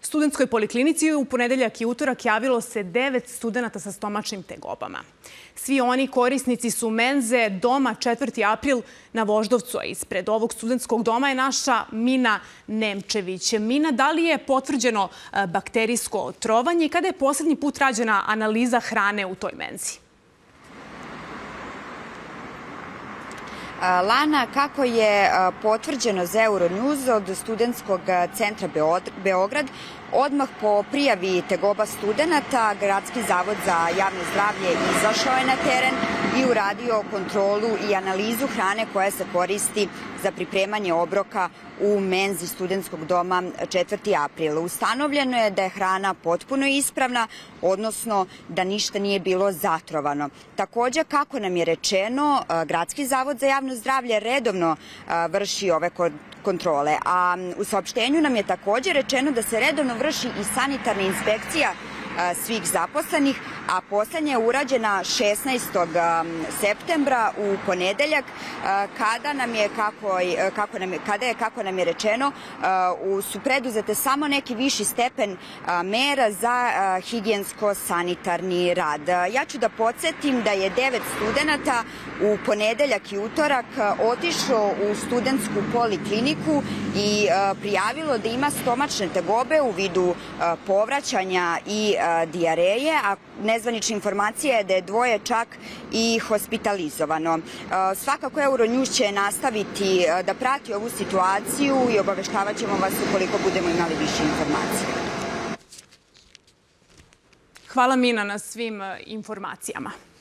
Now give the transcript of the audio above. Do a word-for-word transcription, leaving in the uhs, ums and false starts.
Studentskoj poliklinici u ponedeljak i utorak javilo se devet studenata sa stomačnim tegobama. Svi oni korisnici su menze doma četvrti april na Voždovcu, a ispred ovog studentskog doma je naša Mina Nemčević. Mina, da li je potvrđeno bakterijsko otrovanje i kada je poslednji put rađena analiza hrane u toj menzi? Lana, kako je potvrđeno za Euronews od Studentskog centra Beograd, odmah po prijavi tegoba studenata, Gradski zavod za javno zdravlje izašao je na teren i uradio kontrolu i analizu hrane koja se koristi za pripremanje obroka u menzi studentskog doma četvrti april. Ustanovljeno je da je hrana potpuno ispravna, odnosno da ništa nije bilo zatrovano. Takođe, kako nam je rečeno, Gradski zavod za javno zdravlje redovno vrši ove kontrole, a u saopštenju nam je takođe rečeno da se redovno vrši i sanitarna inspekcija svih zaposlenih, a poslednja je urađena šesnaestog septembra u ponedeljak, kada nam je, kako, kako nam je, kada je, kako nam je rečeno, su preduzete samo neki viši stepen mera za higijensko-sanitarni rad. Ja ću da podsjetim da je devet studenata u ponedeljak i utorak otišlo u studentsku polikliniku i prijavilo da ima stomačne tegobe u vidu povraćanja i dijareje, a nezvanična informacija je da je dvoje čak i hospitalizovano. Svakako Euronews će nastaviti da prati ovu situaciju i obaveštavat ćemo vas ukoliko budemo imali više informacija. Hvala, Mina, na svim informacijama.